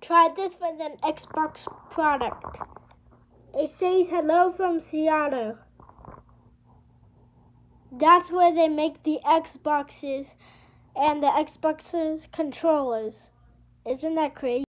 Try this with an Xbox product. It says hello from Seattle. That's where they make the Xboxes and the Xboxes controllers. Isn't that crazy?